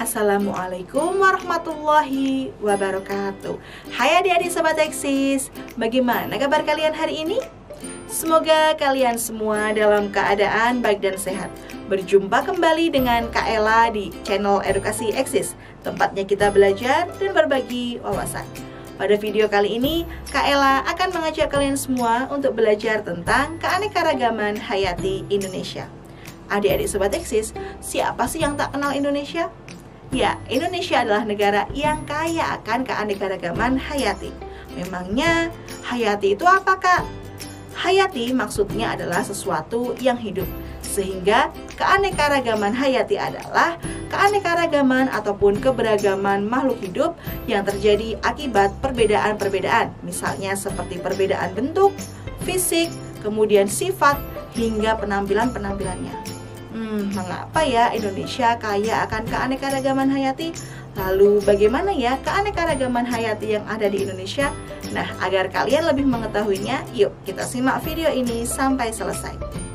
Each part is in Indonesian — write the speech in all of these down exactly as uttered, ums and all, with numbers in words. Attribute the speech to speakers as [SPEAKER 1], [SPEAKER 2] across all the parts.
[SPEAKER 1] Assalamualaikum warahmatullahi wabarakatuh. Hai adik-adik Sobat Eksis, bagaimana kabar kalian hari ini? Semoga kalian semua dalam keadaan baik dan sehat. Berjumpa kembali dengan Kak Ella di channel Edukasi Eksis, tempatnya kita belajar dan berbagi wawasan. Pada video kali ini, Kak Ella akan mengajak kalian semua untuk belajar tentang keanekaragaman hayati Indonesia. Adik-adik Sobat Eksis, siapa sih yang tak kenal Indonesia? Ya, Indonesia adalah negara yang kaya akan keanekaragaman hayati. Memangnya hayati itu apa, Kak? Hayati maksudnya adalah sesuatu yang hidup. Sehingga keanekaragaman hayati adalah keanekaragaman ataupun keberagaman makhluk hidup yang terjadi akibat perbedaan-perbedaan. Misalnya seperti perbedaan bentuk, fisik, kemudian sifat, hingga penampilan-penampilannya. Hmm, mengapa ya Indonesia kaya akan keanekaragaman hayati? Lalu bagaimana ya keanekaragaman hayati yang ada di Indonesia? Nah, agar kalian lebih mengetahuinya, yuk kita simak video ini sampai selesai.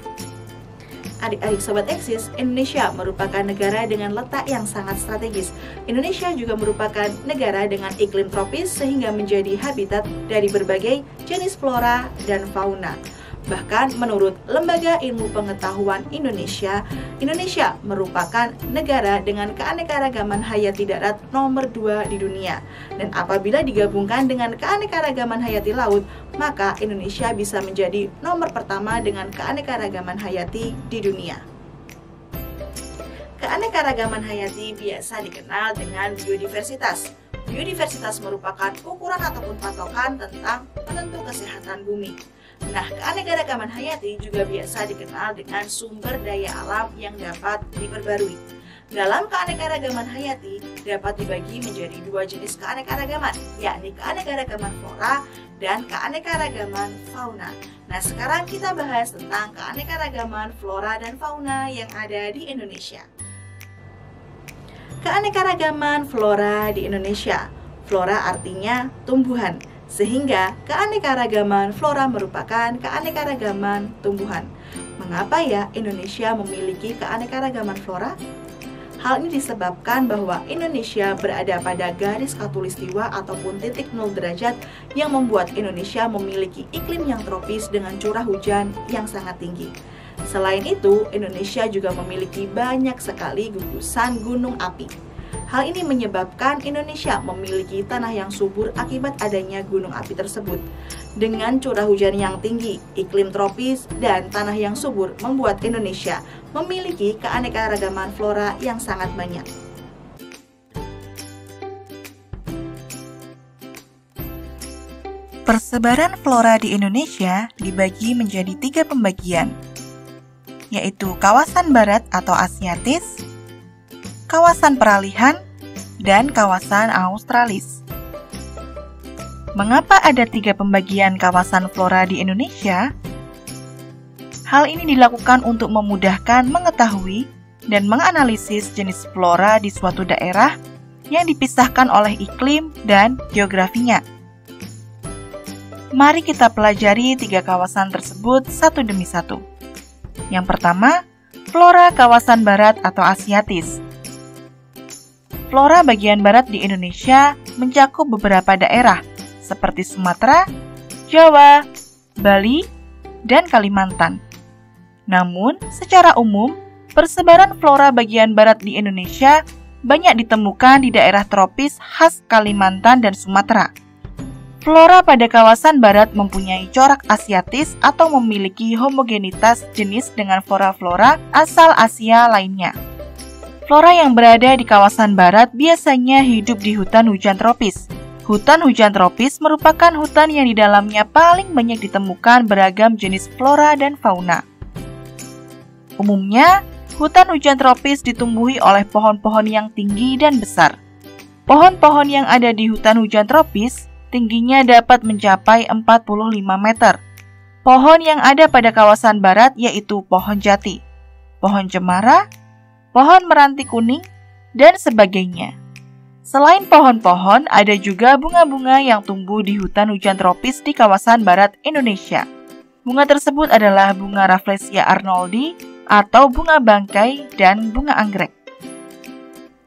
[SPEAKER 1] Adik-adik Sobat Eksis, Indonesia merupakan negara dengan letak yang sangat strategis. Indonesia juga merupakan negara dengan iklim tropis sehingga menjadi habitat dari berbagai jenis flora dan fauna. Bahkan menurut Lembaga Ilmu Pengetahuan Indonesia, Indonesia merupakan negara dengan keanekaragaman hayati darat nomor dua di dunia. Dan apabila digabungkan dengan keanekaragaman hayati laut, maka Indonesia bisa menjadi nomor pertama dengan keanekaragaman hayati di dunia. Keanekaragaman hayati biasa dikenal dengan biodiversitas. Biodiversitas merupakan ukuran ataupun patokan tentang penentu kesehatan bumi. Nah, keanekaragaman hayati juga biasa dikenal dengan sumber daya alam yang dapat diperbarui. Dalam keanekaragaman hayati dapat dibagi menjadi dua jenis keanekaragaman, yakni keanekaragaman flora dan keanekaragaman fauna. Nah, sekarang kita bahas tentang keanekaragaman flora dan fauna yang ada di Indonesia. Keanekaragaman flora di Indonesia. Flora artinya tumbuhan. Sehingga keanekaragaman flora merupakan keanekaragaman tumbuhan. Mengapa ya Indonesia memiliki keanekaragaman flora? Hal ini disebabkan bahwa Indonesia berada pada garis khatulistiwa ataupun titik nol derajat yang membuat Indonesia memiliki iklim yang tropis dengan curah hujan yang sangat tinggi. Selain itu, Indonesia juga memiliki banyak sekali gugusan gunung api. Hal ini menyebabkan Indonesia memiliki tanah yang subur akibat adanya gunung api tersebut. Dengan curah hujan yang tinggi, iklim tropis, dan tanah yang subur membuat Indonesia memiliki keanekaragaman flora yang sangat banyak.
[SPEAKER 2] Persebaran flora di Indonesia dibagi menjadi tiga pembagian, yaitu kawasan barat atau Asiatis, kawasan peralihan, dan kawasan Australis. Mengapa ada tiga pembagian kawasan flora di Indonesia? Hal ini dilakukan untuk memudahkan mengetahui dan menganalisis jenis flora di suatu daerah yang dipisahkan oleh iklim dan geografinya. Mari kita pelajari tiga kawasan tersebut satu demi satu. Yang pertama, flora kawasan barat atau Asiatis. Flora bagian barat di Indonesia mencakup beberapa daerah seperti Sumatera, Jawa, Bali, dan Kalimantan. Namun, secara umum, persebaran flora bagian barat di Indonesia banyak ditemukan di daerah tropis khas Kalimantan dan Sumatera. Flora pada kawasan barat mempunyai corak Asiatis atau memiliki homogenitas jenis dengan flora-flora asal Asia lainnya. Flora yang berada di kawasan barat biasanya hidup di hutan hujan tropis. Hutan hujan tropis merupakan hutan yang di dalamnya paling banyak ditemukan beragam jenis flora dan fauna. Umumnya, hutan hujan tropis ditumbuhi oleh pohon-pohon yang tinggi dan besar. Pohon-pohon yang ada di hutan hujan tropis tingginya dapat mencapai empat puluh lima meter. Pohon yang ada pada kawasan barat yaitu pohon jati, pohon cemara, pohon meranti kuning, dan sebagainya. Selain pohon-pohon, ada juga bunga-bunga yang tumbuh di hutan hujan tropis di kawasan barat Indonesia. Bunga tersebut adalah bunga Rafflesia arnoldi atau bunga bangkai dan bunga anggrek.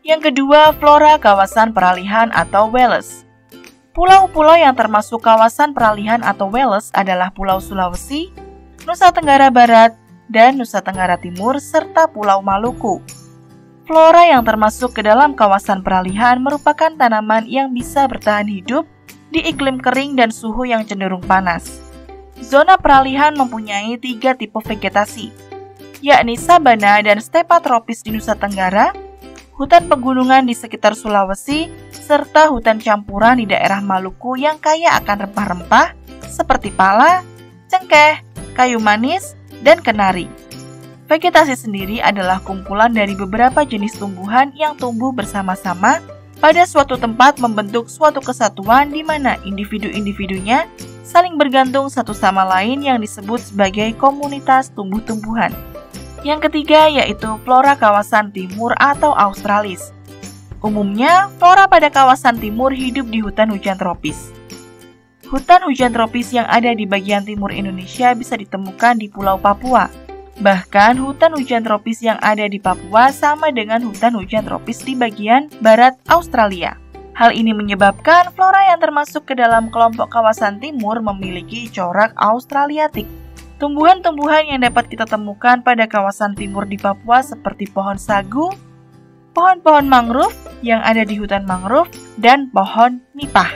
[SPEAKER 2] Yang kedua, flora kawasan peralihan atau Welles. Pulau-pulau yang termasuk kawasan peralihan atau Welles adalah Pulau Sulawesi, Nusa Tenggara Barat, dan Nusa Tenggara Timur, serta Pulau Maluku. Flora yang termasuk ke dalam kawasan peralihan merupakan tanaman yang bisa bertahan hidup di iklim kering dan suhu yang cenderung panas. Zona peralihan mempunyai tiga tipe vegetasi, yakni sabana dan stepa tropis di Nusa Tenggara, hutan pegunungan di sekitar Sulawesi, serta hutan campuran di daerah Maluku yang kaya akan rempah-rempah seperti pala, cengkeh, kayu manis, dan kenari. Vegetasi sendiri adalah kumpulan dari beberapa jenis tumbuhan yang tumbuh bersama-sama pada suatu tempat membentuk suatu kesatuan di mana individu-individunya saling bergantung satu sama lain yang disebut sebagai komunitas tumbuh-tumbuhan. Yang ketiga yaitu flora kawasan timur atau Australis. Umumnya, flora pada kawasan timur hidup di hutan hujan tropis. Hutan hujan tropis yang ada di bagian timur Indonesia bisa ditemukan di Pulau Papua. Bahkan, hutan hujan tropis yang ada di Papua sama dengan hutan hujan tropis di bagian barat Australia. Hal ini menyebabkan flora yang termasuk ke dalam kelompok kawasan timur memiliki corak Australiatik. Tumbuhan-tumbuhan yang dapat kita temukan pada kawasan timur di Papua seperti pohon sagu, pohon-pohon mangrove yang ada di hutan mangrove, dan pohon nipah.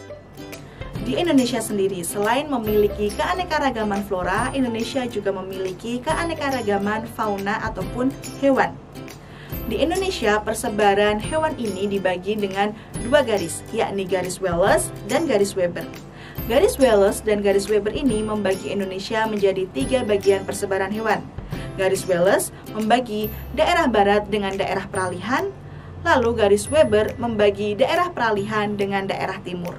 [SPEAKER 1] Di Indonesia sendiri, selain memiliki keanekaragaman flora, Indonesia juga memiliki keanekaragaman fauna ataupun hewan. Di Indonesia, persebaran hewan ini dibagi dengan dua garis, yakni garis Wallace dan garis Weber. Garis Wallace dan garis Weber ini membagi Indonesia menjadi tiga bagian persebaran hewan. Garis Wallace membagi daerah barat dengan daerah peralihan, lalu garis Weber membagi daerah peralihan dengan daerah timur.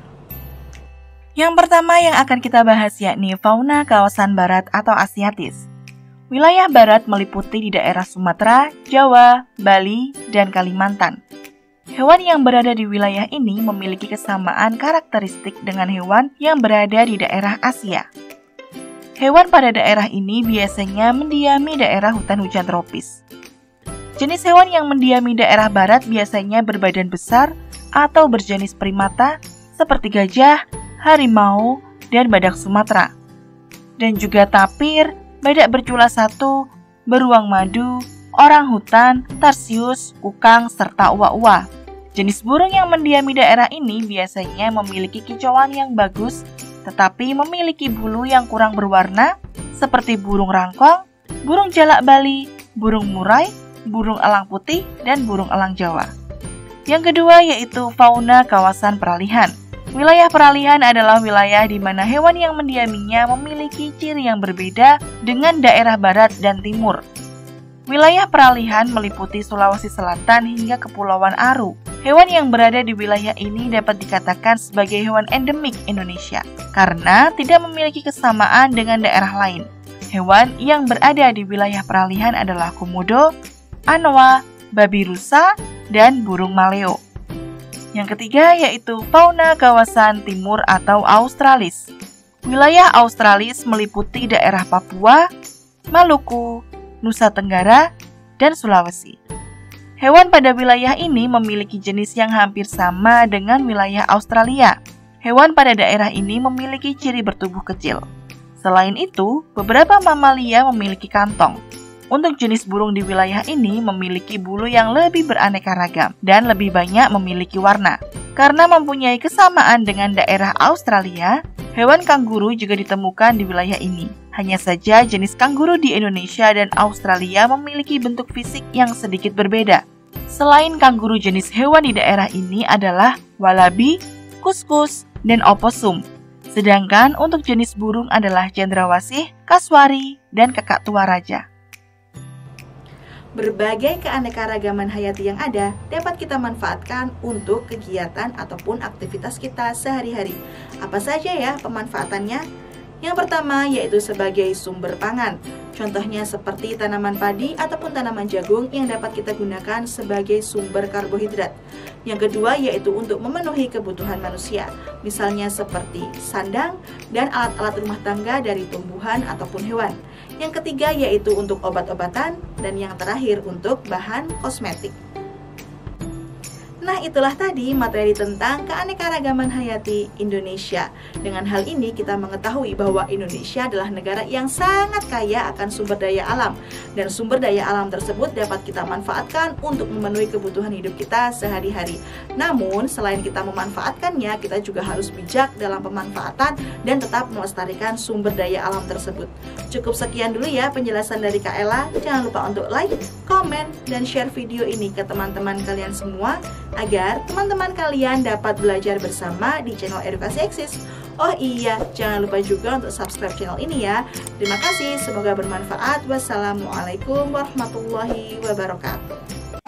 [SPEAKER 2] Yang pertama yang akan kita bahas yakni fauna kawasan barat atau Asiatis. Wilayah barat meliputi di daerah Sumatera, Jawa, Bali, dan Kalimantan. Hewan yang berada di wilayah ini memiliki kesamaan karakteristik dengan hewan yang berada di daerah Asia. Hewan pada daerah ini biasanya mendiami daerah hutan hujan tropis. Jenis hewan yang mendiami daerah barat biasanya berbadan besar atau berjenis primata seperti gajah, harimau, dan badak Sumatera. Dan juga tapir, badak bercula satu, beruang madu, orang hutan, tarsius, kukang, serta uwa-uwa. Jenis burung yang mendiami daerah ini biasanya memiliki kicauan yang bagus, tetapi memiliki bulu yang kurang berwarna, seperti burung rangkong, burung jalak Bali, burung murai, burung elang putih, dan burung elang Jawa. Yang kedua yaitu fauna kawasan peralihan. Wilayah peralihan adalah wilayah di mana hewan yang mendiaminya memiliki ciri yang berbeda dengan daerah barat dan timur. Wilayah peralihan meliputi Sulawesi Selatan hingga Kepulauan Aru. Hewan yang berada di wilayah ini dapat dikatakan sebagai hewan endemik Indonesia karena tidak memiliki kesamaan dengan daerah lain. Hewan yang berada di wilayah peralihan adalah komodo, anoa, babi rusa, dan burung maleo. Yang ketiga yaitu fauna kawasan timur atau Australis. Wilayah Australis meliputi daerah Papua, Maluku, Nusa Tenggara, dan Sulawesi. Hewan pada wilayah ini memiliki jenis yang hampir sama dengan wilayah Australia. Hewan pada daerah ini memiliki ciri bertubuh kecil. Selain itu, beberapa mamalia memiliki kantong. Untuk jenis burung di wilayah ini memiliki bulu yang lebih beraneka ragam dan lebih banyak memiliki warna. Karena mempunyai kesamaan dengan daerah Australia, hewan kanguru juga ditemukan di wilayah ini. Hanya saja jenis kanguru di Indonesia dan Australia memiliki bentuk fisik yang sedikit berbeda. Selain kanguru, jenis hewan di daerah ini adalah walabi, kuskus, dan oposum. Sedangkan untuk jenis burung adalah cendrawasih, kasuari, dan kakak tua raja.
[SPEAKER 1] Berbagai keanekaragaman hayati yang ada dapat kita manfaatkan untuk kegiatan ataupun aktivitas kita sehari-hari. Apa saja ya pemanfaatannya? Yang pertama yaitu sebagai sumber pangan. Contohnya seperti tanaman padi ataupun tanaman jagung yang dapat kita gunakan sebagai sumber karbohidrat. Yang kedua yaitu untuk memenuhi kebutuhan manusia, misalnya seperti sandang dan alat-alat rumah tangga dari tumbuhan ataupun hewan. Yang ketiga yaitu untuk obat-obatan, dan yang terakhir untuk bahan kosmetik. Nah, itulah tadi materi tentang keanekaragaman hayati Indonesia. Dengan hal ini kita mengetahui bahwa Indonesia adalah negara yang sangat kaya akan sumber daya alam, dan sumber daya alam tersebut dapat kita manfaatkan untuk memenuhi kebutuhan hidup kita sehari-hari. Namun, selain kita memanfaatkannya, kita juga harus bijak dalam pemanfaatan dan tetap melestarikan sumber daya alam tersebut. Cukup sekian dulu ya penjelasan dari Kak Ella. Jangan lupa untuk like, komen, dan share video ini ke teman-teman kalian semua, agar teman-teman kalian dapat belajar bersama di channel Edukasi Eksis. Oh iya, jangan lupa juga untuk subscribe channel ini ya. Terima kasih, semoga bermanfaat. Wassalamualaikum warahmatullahi wabarakatuh.